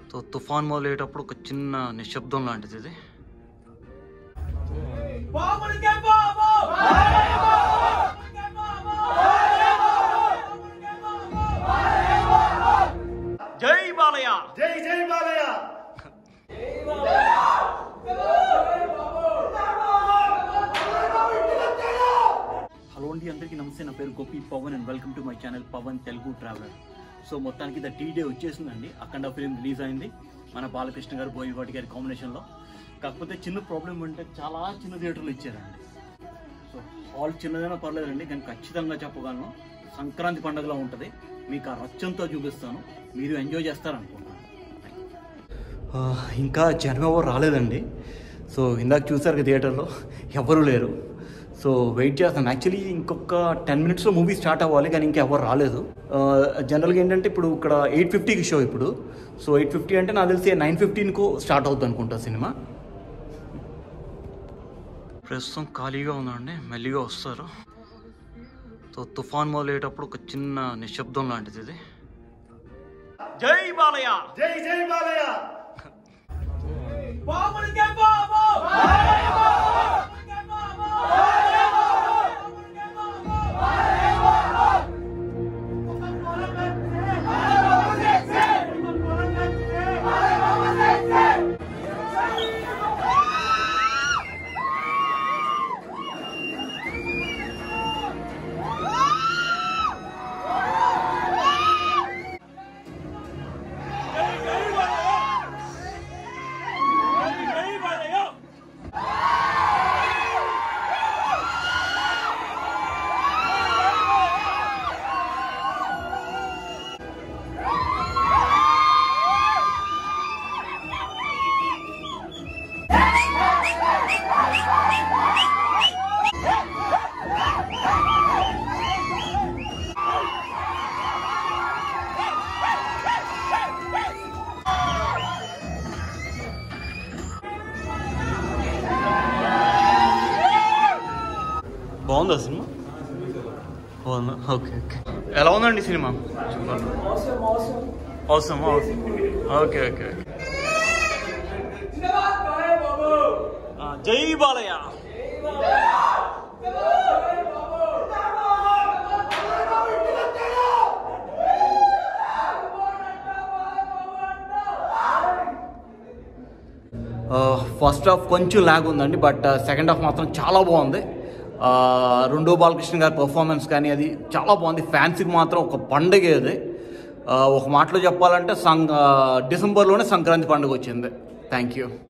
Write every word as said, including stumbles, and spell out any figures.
So తుఫాన్ మొదలయ్యేటప్పుడు ఒక చిన్న నిశ్శబ్దం లాంటిది ఇది. జై బాలయ్య, జై జై బాలయ్య. హలో అండి, అందరికీ నమస్తే. నా పేరు Gopi Pavan and welcome to my channel Pavan Telugu traveller. So మొత్తానికి ద టీ డే వచ్చేసిందండి. అఖండ ఫిలిం రిలీజ్ అయింది మన బాలకృష్ణ గారు బోయపాటి గారి కాంబినేషన్లో. కాకపోతే చిన్న ప్రాబ్లం అంటే చాలా చిన్న థియేటర్లు ఇచ్చారండి. సో హాల్ చిన్నదైనా పర్లేదండి, కానీ ఖచ్చితంగా చెప్పగలను సంక్రాంతి పండుగలో ఉంటుంది. మీకు ఆ రచ్చంతో చూపిస్తాను, మీరు ఎంజాయ్ చేస్తారనుకుంటున్నాను. ఇంకా జనం ఎవరు రాలేదండి. సో ఇందాక చూసారు థియేటర్లో ఎవరు లేరు. సో వెయిట్ చేస్తాను. యాక్చువల్లీ ఇంకొక టెన్ మినిట్స్లో మూవీ స్టార్ట్ అవ్వాలి, కానీ ఇంకా ఎవరు రాలేదు. జనరల్గా ఏంటంటే ఇప్పుడు ఇక్కడ ఎయిట్ ఫిఫ్టీకి షో ఇప్పుడు. సో ఎయిట్ ఫిఫ్టీ అంటే నాకు తెలిసి నైన్ ఫిఫ్టీన్కు స్టార్ట్ అవుతుంది అనుకుంటా సినిమా. ప్రస్తుతం ఖాళీగా ఉందండి, మెల్లిగా వస్తారు. సో తుఫాన్ మొదలయ్యేటప్పుడు ఒక చిన్న నిశ్శబ్దం లాంటిది ఇది. జై బాలయ్య, జై జై బాలయ్య. బాగుందా సినిమా? బాగుందా? Okay okay. ఎలా ఉందండి సినిమా? అవసరం ఓకే ఓకే ఓకే. జై బాలయ్య. ఫస్ట్ హాఫ్ కొంచెం ల్యాగ్ ఉందండి, బట్ సెకండ్ హాఫ్ మాత్రం చాలా బాగుంది. రెండో బాలకృష్ణ గారి పర్ఫార్మెన్స్ కానీ అది చాలా బాగుంది. ఫ్యాన్స్కి మాత్రం ఒక పండుగ అది. ఒక మాటలో చెప్పాలంటే సం డిసెంబర్లోనే సంక్రాంతి పండుగ వచ్చింది. Thank you.